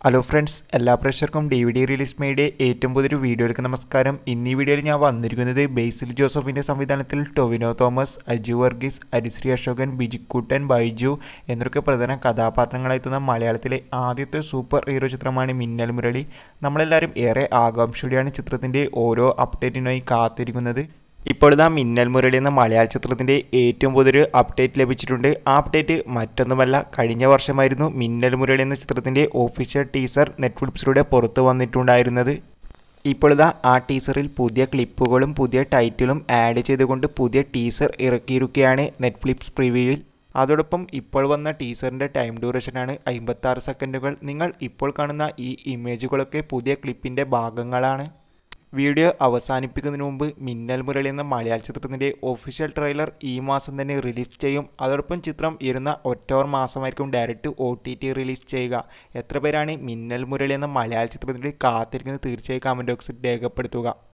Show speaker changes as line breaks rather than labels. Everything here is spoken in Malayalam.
ഹലോ ഫ്രണ്ട്സ്, എല്ലാ പ്രേക്ഷകർക്കും DVD റിലീസ് മേയുടെ ഏറ്റവും പുതിയൊരു വീഡിയോയിലേക്ക് നമസ്കാരം. ഇന്ന് ഈ വീഡിയോയിൽ ഞാൻ വന്നിരിക്കുന്നത് ബേസിൽ ജോസഫിൻ്റെ സംവിധാനത്തിൽ ടൊവിനോ തോമസ്, അജു വർഗീസ്, ഹരിശ്രീ അശോകൻ, ബിജിക്കുട്ടൻ, ബൈജു എന്നൊക്കെ പ്രധാന കഥാപാത്രങ്ങളായെത്തുന്ന മലയാളത്തിലെ ആദ്യത്തെ സൂപ്പർ ഹീറോ ചിത്രമാണ് മിന്നൽ മുരളി. നമ്മളെല്ലാവരും ഏറെ ആകാംക്ഷയോടെയാണ് ചിത്രത്തിൻ്റെ ഓരോ അപ്ഡേറ്റിനായി കാത്തിരിക്കുന്നത്. ഇപ്പോഴിതാ മിന്നൽ മുരളി എന്ന മലയാള ചിത്രത്തിൻ്റെ ഏറ്റവും പുതിയൊരു അപ്ഡേറ്റ് ലഭിച്ചിട്ടുണ്ട്. ആ അപ്ഡേറ്റ് മറ്റൊന്നുമല്ല, കഴിഞ്ഞ വർഷമായിരുന്നു മിന്നൽ മുരളി എന്ന ചിത്രത്തിൻ്റെ ഒഫീഷ്യൽ ടീസർ നെറ്റ്ഫ്ലിക്സിലൂടെ പുറത്തു വന്നിട്ടുണ്ടായിരുന്നത്. ഇപ്പോഴിതാ ആ ടീസറിൽ പുതിയ ക്ലിപ്പുകളും പുതിയ ടൈറ്റിലും ആഡ് ചെയ്തുകൊണ്ട് പുതിയ ടീസർ ഇറക്കിയിരിക്കുകയാണ് നെറ്റ്ഫ്ലിക്സ് പ്രിവ്യൂവിൽ. അതോടൊപ്പം ഇപ്പോൾ വന്ന ടീസറിൻ്റെ ടൈം ഡ്യൂറേഷനാണ് 56 സെക്കൻഡുകൾ. നിങ്ങൾ ഇപ്പോൾ കാണുന്ന ഈ ഇമേജുകളൊക്കെ പുതിയ ക്ലിപ്പിൻ്റെ ഭാഗങ്ങളാണ്. വീഡിയോ അവസാനിപ്പിക്കുന്നതിന് മുമ്പ് മിന്നൽ മുരളി എന്ന മലയാള ചിത്രത്തിൻ്റെ ഒഫീഷ്യൽ ട്രെയിലർ ഈ മാസം തന്നെ റിലീസ് ചെയ്യും. അതോടൊപ്പം ചിത്രം ഇരുന്ന ഒക്ടോബർ മാസമായിരിക്കും ഡയറക്റ്റ് OTT റിലീസ് ചെയ്യുക. എത്ര പേരാണ് മിന്നൽ മുരളി എന്ന മലയാള ചിത്രത്തിൽ കാത്തിരിക്കുന്നത് തീർച്ചയായും കമൻറ്റ് ബോക്സിൽ രേഖപ്പെടുത്തുക.